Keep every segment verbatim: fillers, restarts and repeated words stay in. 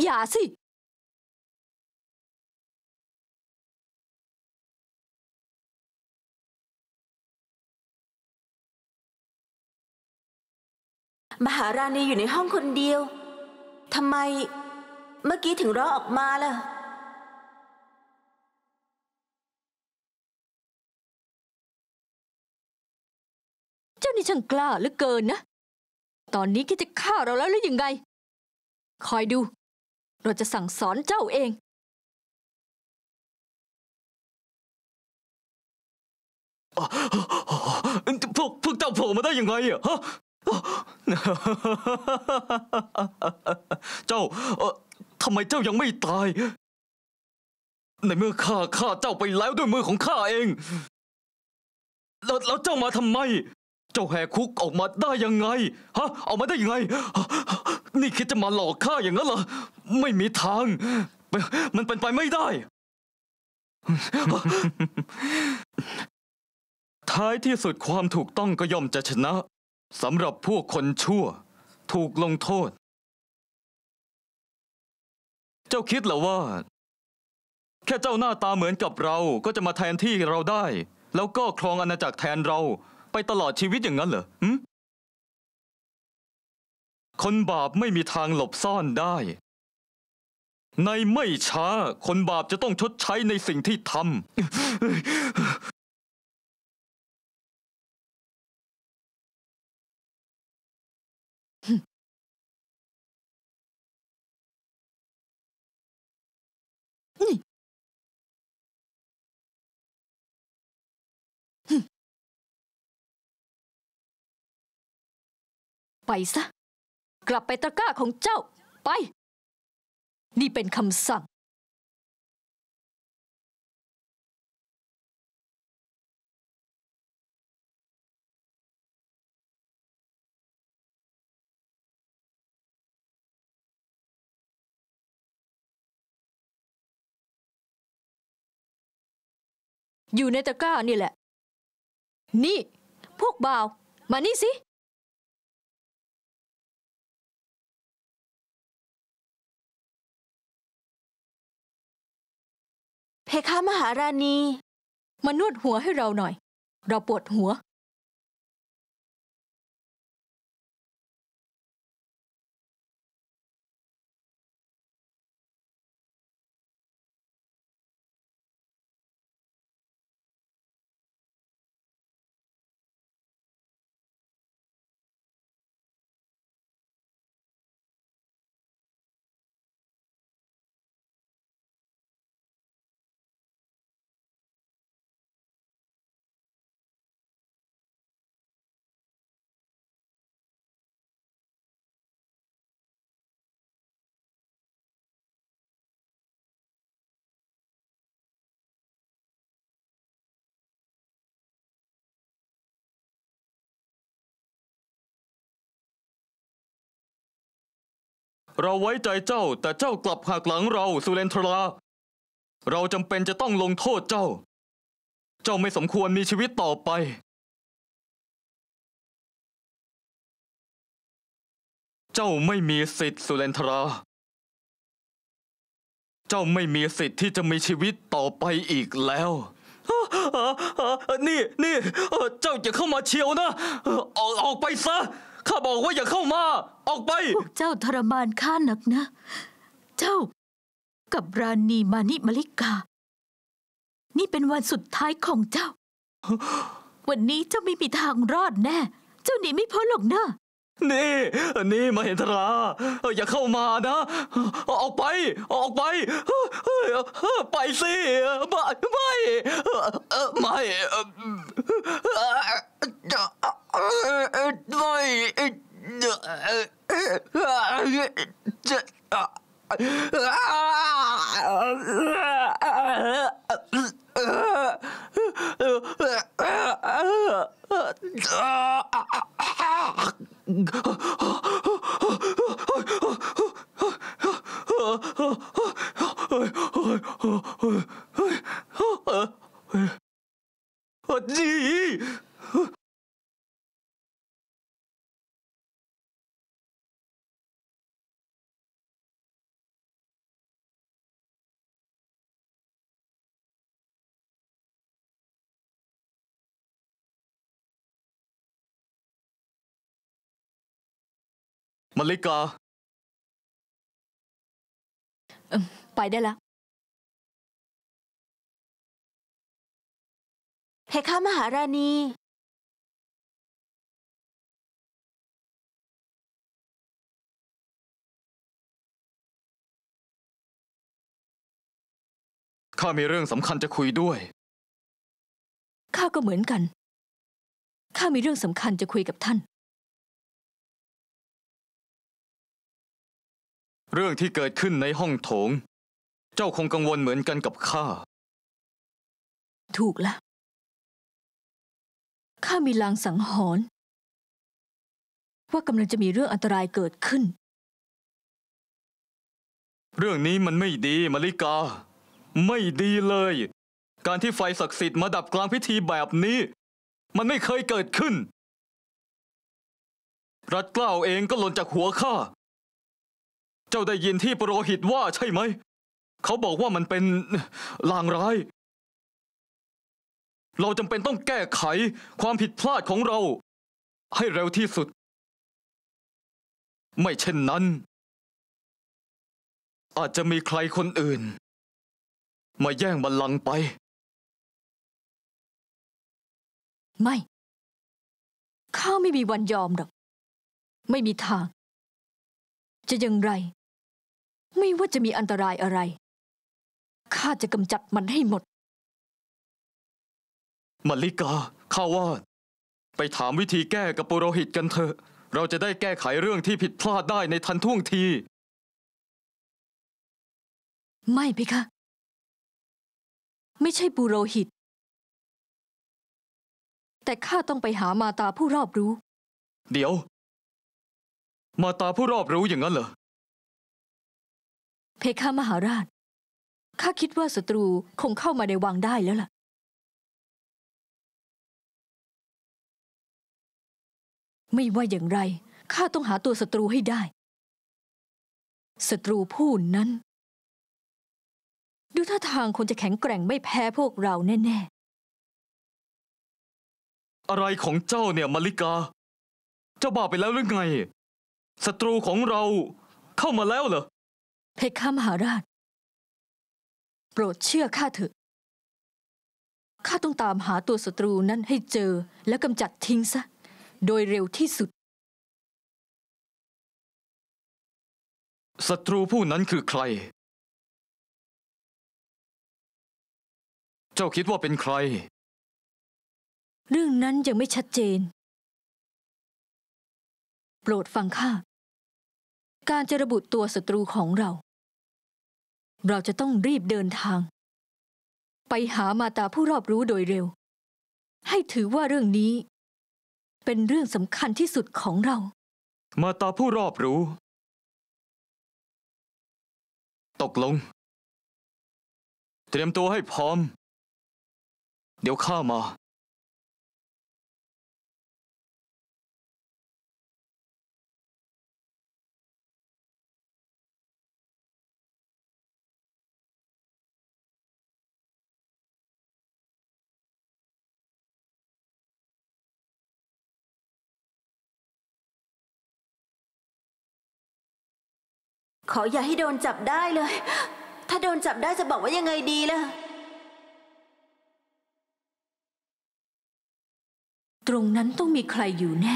อย่าสิมหาราณีอยู่ในห้องคนเดียวทำไมเมื่อกี้ถึงร้องออกมาล่ะเจ้านี่ช่างกล้าเหลือเกินนะตอนนี้คิดจะฆ่าเราแล้วหรือยังไงคอยดูเราจะสั่งสอนเจ้าเองพวกพวกเจ้าโผล่มาได้ยังไงอะฮะเจ้าเอ่อทำไมเจ้ายังไม่ตายในเมื่อข้าฆ่าเจ้าไปแล้วด้วยมือของข้าเองแล้วแล้วเจ้ามาทำไมเจ้าแหกคุกออกมาได้ยังไงฮะออกมาได้ยังไงนี่คิดจะมาหลอกข้าอย่างนั้นเหรอไม่มีทางมันเป็นไปไม่ได้ท้ายที่สุดความถูกต้องก็ย่อมจะชนะสำหรับพวกคนชั่วถูกลงโทษเจ้าคิดเหรอว่าแค่เจ้าหน้าตาเหมือนกับเราก็จะมาแทนที่เราได้แล้วก็ครองอาณาจักรแทนเราไปตลอดชีวิตอย่างนั้นเหรอหึคนบาปไม่มีทางหลบซ่อนได้ในไม่ช้าคนบาปจะต้องชดใช้ในสิ่งที่ทำไปซะกลับไปตะกร้าของเจ้าไปนี่เป็นคำสั่งอยู่ในตะกร้านี่แหละนี่พวกบ่าวมานี่สิเพคะมหาราณีมานวดหัวให้เราหน่อยเราปวดหัวเราไว้ใจเจ้าแต่เจ้ากลับหักหลังเราสุเรนทราเราจำเป็นจะต้องลงโทษเจ้าเจ้าไม่สมควรมีชีวิตต่อไปเจ้าไม่มีสิทธิ์สุเรนทราเจ้าไม่มีสิทธิ์ที่จะมีชีวิตต่อไปอีกแล้วนี่นี่เจ้าอย่าเข้ามาเชียวนะออกออกไปซะข้าบอกว่าอย่าเข้ามาออกไปพวกเจ้าทรมานข้าหนักนะเจ้ากับราณีมานิมาลิกานี่เป็นวันสุดท้ายของเจ้าวันนี้เจ้าไม่มีทางรอดแน่เจ้าหนีไม่พ้นหรอกนะนี่นี่มาเห็นทราอย่าเข้ามานะออกไปออกไปไปสิไม่ไม่ไม่ดีมาริกาเออไปได้แล้วเพคะมหาราณีข้ามีเรื่องสำคัญจะคุยด้วยข้าก็เหมือนกัน ข้ามีเรื่องสำคัญจะคุยกับท่านเรื่องที่เกิดขึ้นในห้องโถง เจ้าคงกังวลเหมือนกันกับข้าถูกละข้ามีลางสังหรณ์ว่ากำลังจะมีเรื่องอันตรายเกิดขึ้นเรื่องนี้มันไม่ดีมาริกา ไม่ดีเลย การที่ไฟศักดิ์สิทธิ์มาดับกลางพิธีแบบนี้ มันไม่เคยเกิดขึ้น รัดเกล้าเองก็หล่นจากหัวข้า เจ้าได้ยินที่ปุโรหิตว่าใช่ไหม เขาบอกว่ามันเป็นลางร้าย เราจำเป็นต้องแก้ไขความผิดพลาดของเรา ให้เร็วที่สุด ไม่เช่นนั้น อาจจะมีใครคนอื่น มาแย่งบัลลังก์ไปไม่ ข้าไม่มีวันยอมหรอก ไม่มีทาง จะอย่างไร ไม่ว่าจะมีอันตรายอะไร ข้าจะกำจัดมันให้หมดมาริกา ข้าว่า ไปถามวิธีแก้กับปุโรหิตกันเถอะ เราจะได้แก้ไขเรื่องที่ผิดพลาดได้ในทันท่วงทีไม่เพคะ ไม่ใช่ปุโรหิต แต่ข้าต้องไปหามาตาผู้รอบรู้เดี๋ยว มาตาผู้รอบรู้อย่างนั้นเหรอเพคะมหาราช ข้าคิดว่าศัตรูคงเข้ามาในวังได้แล้วล่ะ ไม่ว่าอย่างไร ข้าต้องหาตัวศัตรูให้ได้ ศัตรูผู้นั้น ดูท่าทางคนจะแข็งแกร่งไม่แพ้พวกเราแน่ๆอะไรของเจ้าเนี่ยมาริกา เจ้าบ้าไปแล้วหรือไง ศัตรูของเราเข้ามาแล้วเหรอเพคะมหาราช โปรดเชื่อข้าเถอะ ข้าต้องตามหาตัวศัตรูนั้นให้เจอและกำจัดทิ้งซะ โดยเร็วที่สุดศัตรูผู้นั้นคือใคร เจ้าคิดว่าเป็นใครเรื่องนั้นยังไม่ชัดเจน โปรดฟังข้า การจะระบุตัวศัตรูของเรา เราจะต้องรีบเดินทาง ไปหามาตาผู้รอบรู้โดยเร็ว ให้ถือว่าเรื่องนี้ เป็นเรื่องสำคัญที่สุดของเรามาตาผู้รอบรู้ ตกลง เตรียมตัวให้พร้อม เดี๋ยวข้ามาขออย่าให้โดนจับได้เลย ถ้าโดนจับได้จะบอกว่ายังไงดีล่ะตรงนั้นต้องมีใครอยู่แน่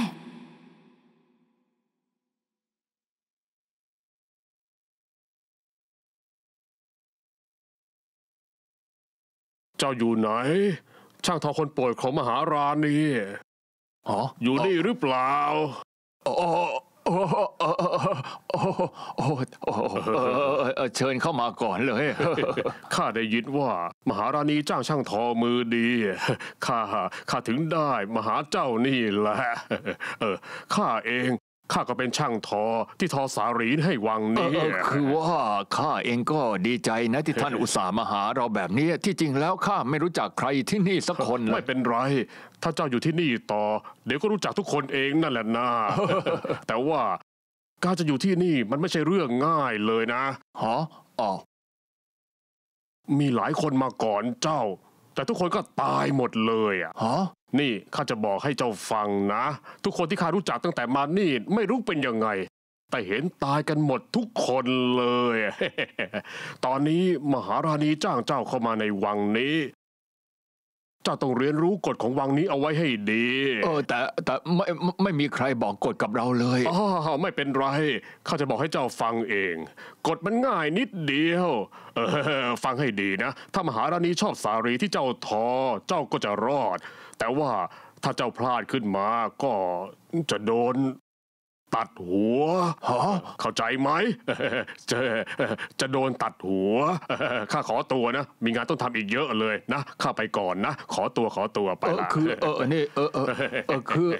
เจ้าอยู่ไหน ช่างทอคนป่วยของมหาราณีอ๋ออยู่นี่หรือเปล่าโอ้โอ้โอ้โอ้โอ้โอ้เชิญเข้ามาก่อนเลยข้าได้ยินว่ามหาราณีจ้างช่างทอมือดีข้าข้าถึงได้มาหาเจ้านี่แหละเออข้าเองข้าก็เป็นช่างทอที่ทอสารีให้วังนี้คือว่าข้าเองก็ดีใจนะที่ท่านอุตส่าห์มาหาเราแบบนี้ที่จริงแล้วข้าไม่รู้จักใครที่นี่สักคนไม่เป็นไร ถ้าเจ้าอยู่ที่นี่ต่อ เดี๋ยวก็รู้จักทุกคนเองนั่นแหละนะ แต่ว่าการจะอยู่ที่นี่มันไม่ใช่เรื่องง่ายเลยนะฮะอ๋อมีหลายคนมาก่อนเจ้า แต่ทุกคนก็ตายหมดเลยอ่ะฮะนี่ข้าจะบอกให้เจ้าฟังนะ ทุกคนที่ข้ารู้จักตั้งแต่มานี่ไม่รู้เป็นยังไงแต่เห็นตายกันหมดทุกคนเลย ตอนนี้มหาราณีจ้างเจ้าเข้ามาในวังนี้เจ้าต้องเรียนรู้กฎของวังนี้เอาไว้ให้ดีเออแต่แต่ไม่ไม่ไม่มีใครบอกกฎกับเราเลยอ๋อไม่เป็นไรข้าจะบอกให้เจ้าฟังเองกฎมันง่ายนิดเดียวเออฟังให้ดีนะถ้ามหาราณีชอบสารีที่เจ้าทอเจ้าก็จะรอดแต่ว่าถ้าเจ้าพลาดขึ้นมาก็จะโดนตัดหัวเข้าใจไหมจะจะโดนตัดหัวข้าขอตัวนะมีงานต้องทำอีกเยอะเลยนะข้าไปก่อนนะขอตัวขอตัวไปละคือเออนี่เออเออเออคือ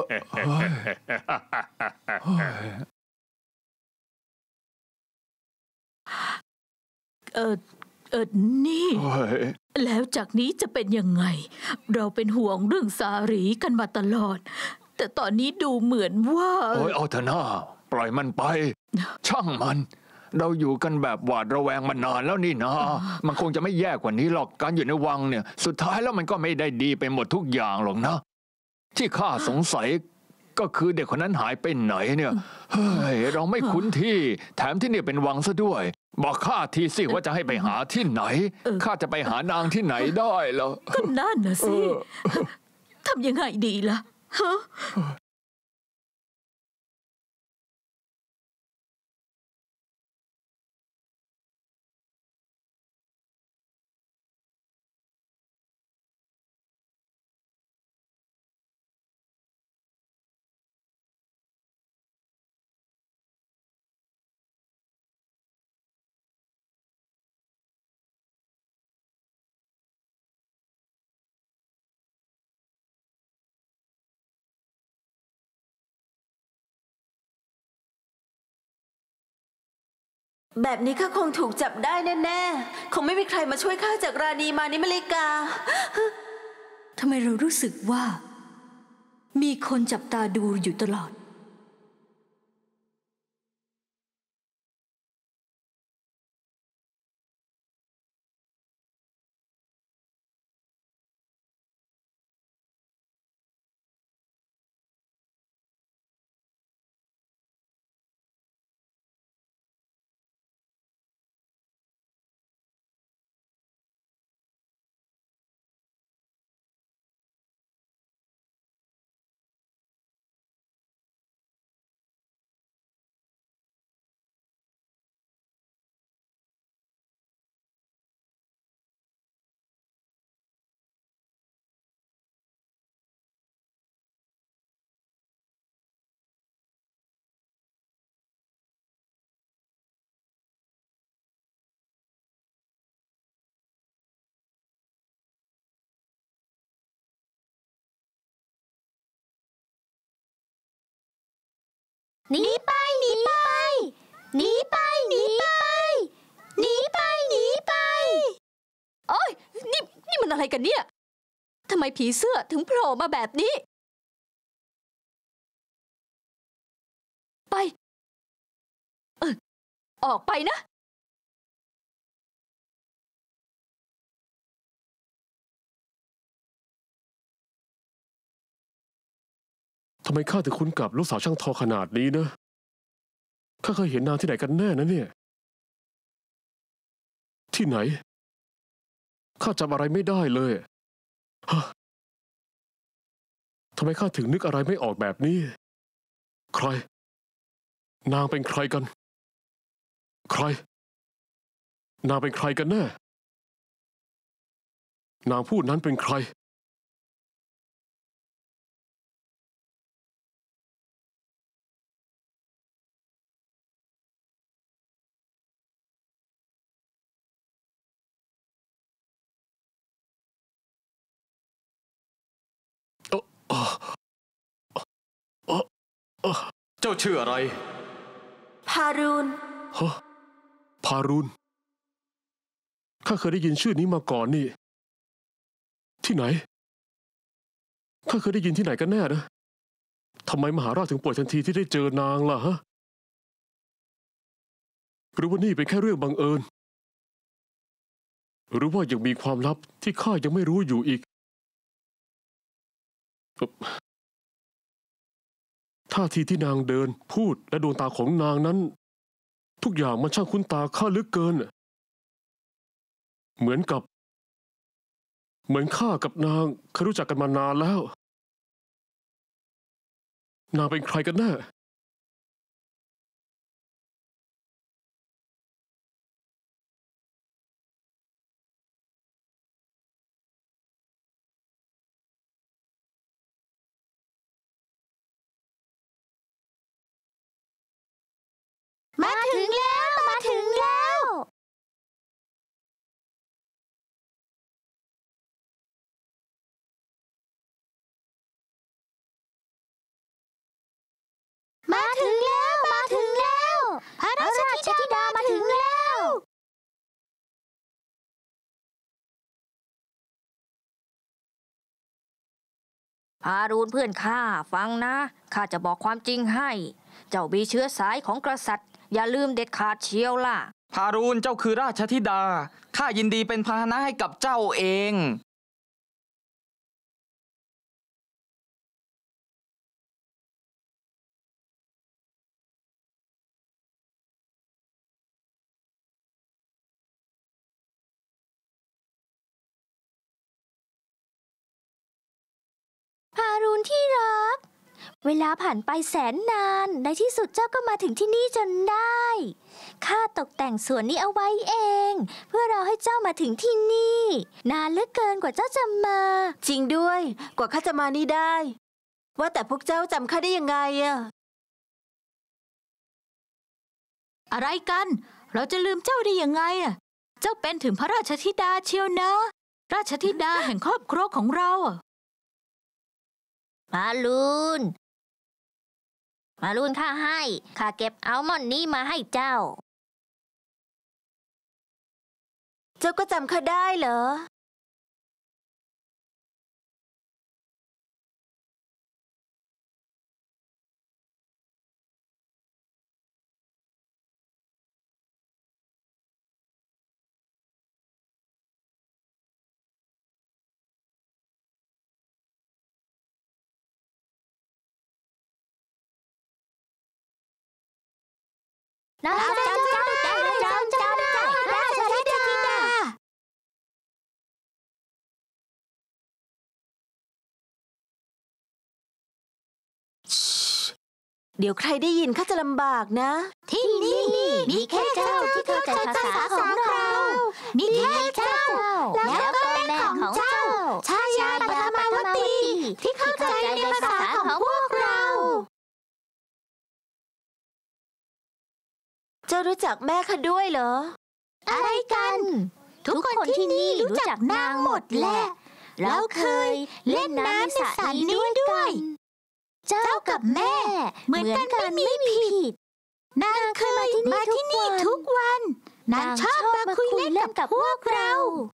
เออเออนี่แล้วจากนี้จะเป็นยังไงเราเป็นห่วงเรื่องสารีกันมาตลอดแต่ตอนนี้ดูเหมือนว่าโอ้ยเอาเถอะนะปล่อยมันไปช่างมันเราอยู่กันแบบหวาดระแวงมานานแล้วนี่นะมันคงจะไม่แย่กว่านี้หรอกการอยู่ในวังเนี่ยสุดท้ายแล้วมันก็ไม่ได้ดีไปหมดทุกอย่างหรอกนะที่ข้าสงสัยก็คือเด็กคนนั้นหายไปไหนเนี่ยเฮ้ยเราไม่คุ้นที่แถมที่นี่เป็นวังซะด้วยบอกข้าทีสิว่าจะให้ไปหาที่ไหนข้าจะไปหานางที่ไหนได้ล่ะก็นั่นน่ะสิทำยังไงดีล่ะฮะแบบนี้ข้าคงถูกจับได้แน่ๆคงไม่มีใครมาช่วยข้าจากราณีมานิมลิกาทำไมเรารู้สึกว่ามีคนจับตาดูอยู่ตลอดหนีไปหนีไปหนีไปหนีไปหนีไปหนีไปโอ้ยนี่นี่มันอะไรกันเนี่ยทำไมผีเสื้อถึงโผล่มาแบบนี้ไปเออออกไปนะทำไมข้าถึงคุ้นกับลูกสาวช่างทอขนาดนี้นะข้าเคยเห็นนางที่ไหนกันแน่นะเนี่ยที่ไหนข้าจำอะไรไม่ได้เลยฮะทำไมข้าถึงนึกอะไรไม่ออกแบบนี้ใครนางเป็นใครกันใครนางเป็นใครกันแน่นางผู้นั้นเป็นใครเจ้าชื่ออะไรพารูนฮะพารูนข้าเคยได้ยินชื่อนี้มาก่อนนี่ที่ไหนข้าเคยได้ยินที่ไหนกันแน่นะทำไมมหาราชถึงป่วยทันทีที่ได้เจอนางล่ะฮะหรือว่านี่เป็นแค่เรื่องบังเอิญหรือว่ายังมีความลับที่ข้ายังไม่รู้อยู่อีกท่าทีที่นางเดินพูดและดวงตาของนางนั้น ทุกอย่างมันช่างคุ้นตาข้าเหลือเกินเหมือนกับ เหมือนข้ากับนางเคยรู้จักกันมานานแล้วนางเป็นใครกันแน่มาถึงแล้วมาถึงแล้วมาถึงแล้วมาถึงแล้วพระราชธิดามาถึงแล้วฮารูนเพื่อนข้าฟังนะข้าจะบอกความจริงให้เจ้ามีเชื้อสายของกษัตริย์อย่าลืมเด็ดขาดเชียวล่ะฮารูนเจ้าคือราชธิดาข้ายินดีเป็นพาหนะให้กับเจ้าเองฮารูนที่รักเวลาผ่านไปแสนนานในที่สุดเจ้าก็มาถึงที่นี่จนได้ข้าตกแต่งสวนนี้เอาไว้เองเพื่อรอให้เจ้ามาถึงที่นี่นานเหลือเกินกว่าเจ้าจะมาจริงด้วยกว่าข้าจะมานี่ได้ ว่าแต่พวกเจ้าจำข้าได้ยังไงอะอะไรกัน เราจะลืมเจ้าได้ยังไงอ่ะเจ้าเป็นถึงพระราชธิดาเชียวนะ ราชธิดาแห่งครอบครัวของเราอ่ะมาลูนมาลูนข้าให้ข้าเก็บอัลมอนด์นี้มาให้เจ้าเจ้าก็จำข้าได้เหรอราชธิดาราชธิดาราชธิดาเดี๋ยวใครได้ยินข้าจะลำบากนะที่นี่มีแค่เจ้าที่เข้าใจภาษาของเรามีแค่เจ้าแล้วก็แม่ของเจ้าชายาปฐมาวตีที่เข้าใจในภาษาของพวกเราเจ้ารู้จักแม่ข้าด้วยเหรออะไรกัน ทุกคนที่นี่รู้จักนางหมดแหละแล้วเคยเล่นน้ำในสระนี้ด้วยเจ้ากับแม่เหมือนกันไม่มีผิดนางเคยมาที่นี่ทุกวันนางชอบมาคุยเล่นกับพวกเรา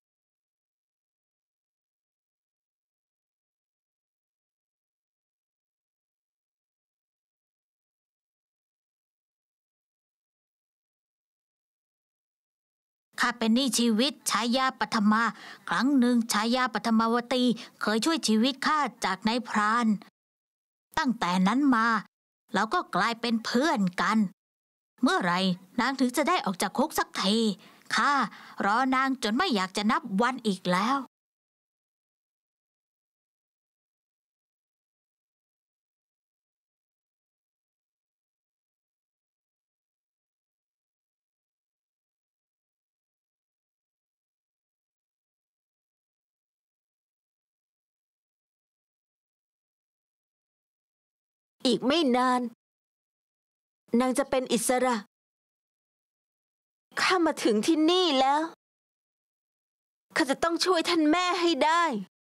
ข้าเป็นหนี้ชีวิตชายาปฐมาครั้งหนึ่งชายาปฐมาวตีเคยช่วยชีวิตข้าจากนายพรานตั้งแต่นั้นมาเราก็กลายเป็นเพื่อนกันเมื่อไหร่นางถึงจะได้ออกจากคุกสักทีข้ารอนางจนไม่อยากจะนับวันอีกแล้วอีกไม่นานนางจะเป็นอิสระข้ามาถึงที่นี่แล้วข้าจะต้องช่วยท่านแม่ให้ได้